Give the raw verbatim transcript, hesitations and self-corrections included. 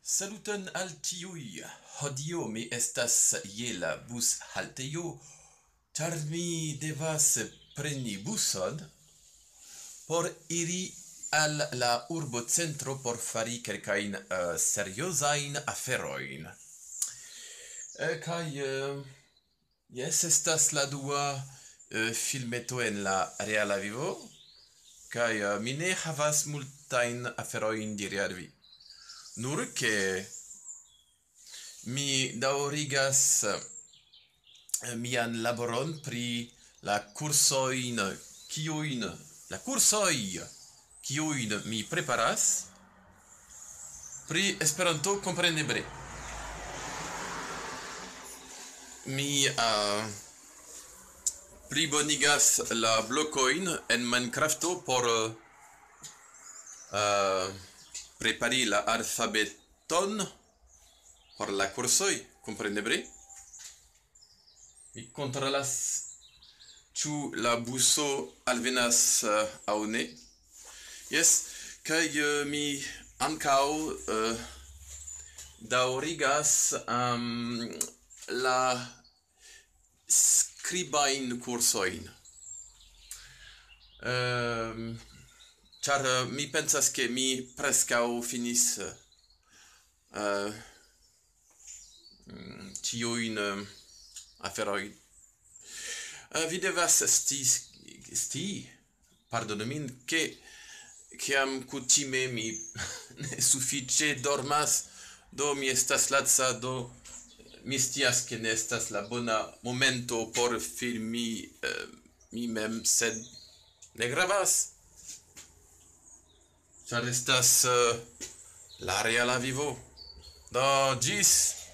Saluton al tiuj. Hodiaŭ mi estas je la bushaltejo, ĉar mi devas preni buson por iri al la urbocentro por fari kelkajn uh, seriozajn aferojn. Uh, kaj uh, jes, estas la dua uh, filmeto en la reala vivo, kaj uh, mi ne havas multajn aferojn diri al vi. Nur ke mi daŭrigas uh, mian laboron pri la kursojn, kiujn la kursoj, kiujn mi preparas pri Esperanto kompreneble. Mi uh, plibonigas la blokojn en Minecrafto por uh, uh, prepari la alfabeton por la kursoj, kompreneble. Mi kontrolas ĉu la buso alvenas uh, aŭ ne. Jes, kaj uh, mi ankaŭ uh, daŭrigas um, la skribajn kursojn. Um, ĉar uh, mi pensas ke mi preskaŭ finis uh, tiujn uh, aferojn. Uh, vi devas sti, sti pardonu min, ke kiam kutime mi ne sufiĉe dormas, do mi estas laca, do mi scias ke ne estas la bona momento por filmi uh, mi mem, sed ne gravas, ĉar estas uh, la reala vivo. Do ĝis!